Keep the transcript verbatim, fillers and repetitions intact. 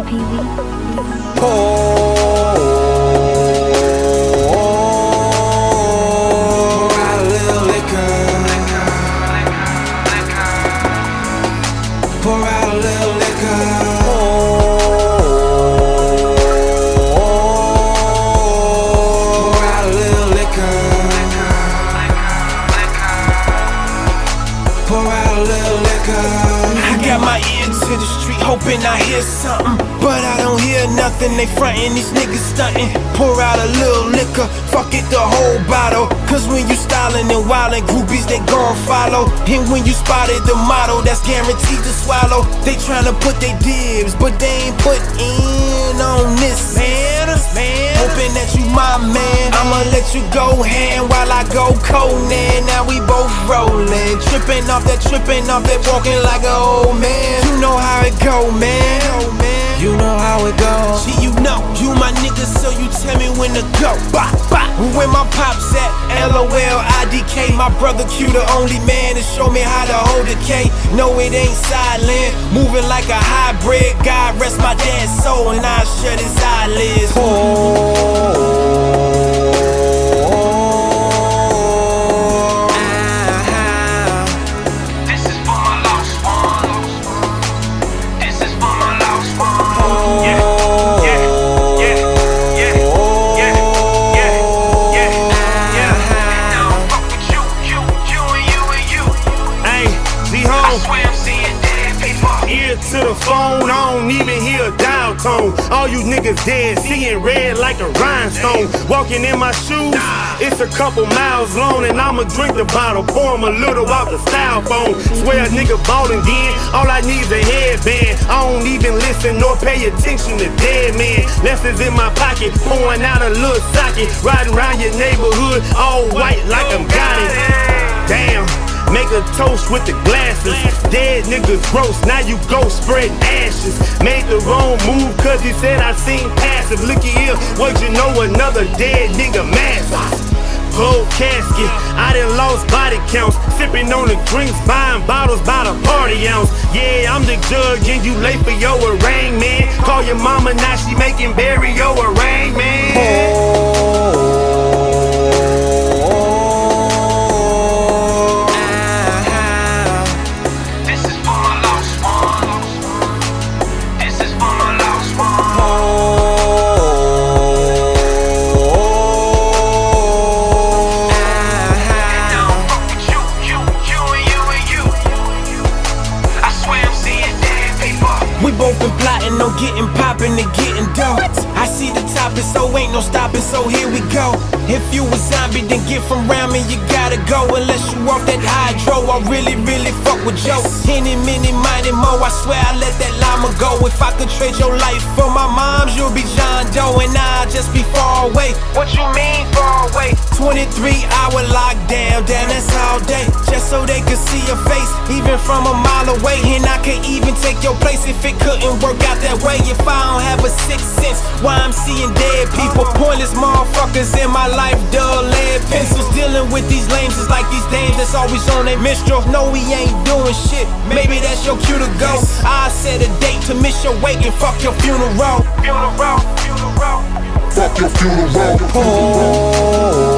P V. Pour out a little liquor. Pour out a little liquor. Pour out a little liquor. Pour out a little liquor. I got my ear to the street, hoping I hear something, but I don't hear nothing. They frontin', these niggas stuntin'. Pour out a little liquor, fuck it, the whole bottle. Cause when you stylin' and wildin', groupies they gon' follow. And when you spotted the model, that's guaranteed to swallow. They tryna put they dibs, but they ain't put in on this, man. man. Hoping that you my man, I'ma let you go hand while I go Conan. Now we both rollin', trippin' off that, trippin' off that, walking like an old man. You know how it go, man. You know how it goes. See, you know, you my nigga, so you tell me when to go. Bop, bop. Where my pops at? L O L I D K. My brother Q, the only man to show me how to hold a K. No, it ain't silent, moving like a hybrid. God rest my dad's soul, and I shut his eyelids. Oh. To the phone, I don't even hear a dial tone. All you niggas dead, seeing red like a rhinestone. Walking in my shoes, it's a couple miles long, and I'ma drink the bottle, pour 'em a little out the styrofoam. Swear a nigga ballin' then, all I need is a headband. I don't even listen nor pay attention to dead man. Lessons in my pocket, pouring out a little socket, riding around your neighborhood, all white like I'm got it. Damn. Make a toast with the glasses. Dead niggas gross, now you go spread ashes. Made the wrong move cause he said I seen passive. Looky here, what you know, another dead nigga massive. Cold casket, I done lost body counts. Sipping on the drinks, buying bottles by the party ounce. Yeah, I'm the judge and you late for your arraignment. Call your mama, now she making bury your arraignment. Oh. We both been plotting on getting poppin' and getting dope. I see the topic, so ain't no stopping, so here we go. If you a zombie, then get from round me, you gotta go. Unless you off that hydro, I really, really fuck with Joe. Any, many, mighty mo, I swear I let that llama go. If I could trade your life for my mom's, you'll be John Doe, and I'll just be far away. What you mean far away? twenty-three hour lockdown, damn, that's all day. Just so they could see your face, even from a mile away. And I could even take your place if it couldn't work out that way. If I don't have a sixth sense, why I'm seeing dead people, pointless motherfuckers in my life, dull lead pencils. Dealing with these lames is like these dames that's always on their minstrel. No, we ain't doing shit, maybe that's your cue to go. I set a date to miss your wake and fuck your funeral. Funeral, funeral. Fuck your funeral. Oh.